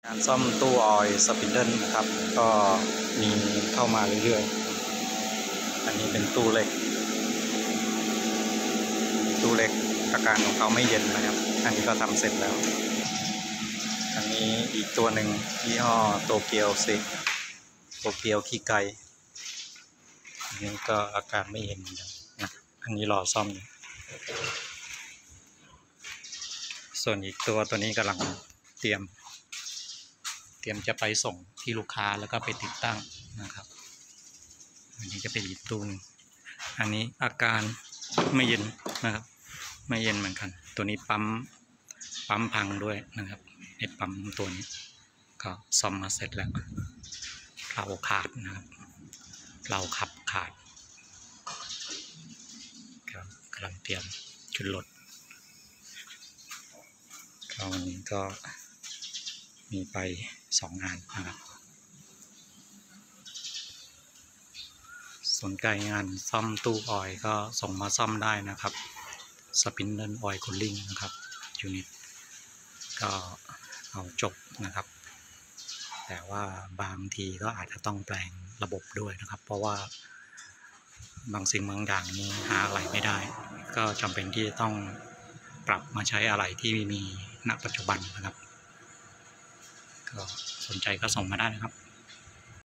การซ่อมตู้ออยล์สปินเดิลนะครับก็มีเข้ามาเรื่อยๆอันนี้เป็นตู้เล็กอาการของเขาไม่เย็นนะครับอันนี้ก็ทำเสร็จแล้วอันนี้อีกตัวหนึ่งยี่ห้อโตเกียวขี้ไก่อันนี้ก็อาการไม่เย็นนะอันนี้รอซ่อมอยู่ส่วนอีกตัวนี้กำลังเตรียมจะไปส่งที่ลูกค้าแล้วก็ไปติดตั้งนะครับอันนี้จะเป็นอีกตู้นึงอันนี้อาการไม่เย็นนะครับไม่เย็นเหมือนกันตัวนี้ปั๊มพังด้วยนะครับไอ้ปั๊มตัวนี้ก็ซ่อมมาเสร็จแล้วเราขาดนะครับเราขับขาดกำลังเตรียมชุดรถวันนี้ก็มีไป2 งานนะครับสนใจงานซ่อมตู้ออยล์ก็ส่งมาซ่อมได้นะครับสปินเดิลออยล์คูลลิ่งนะครับยูนิตก็เอาจบนะครับแต่ว่าบางทีก็อาจจะต้องแปลงระบบด้วยนะครับเพราะว่าบางสิ่งบางอย่างนี้หาอะไรไม่ได้ก็จำเป็นที่จะต้องปรับมาใช้อะไรที่มีณปัจจุบันนะครับก็สนใจก็ส่งมาได้นะครับ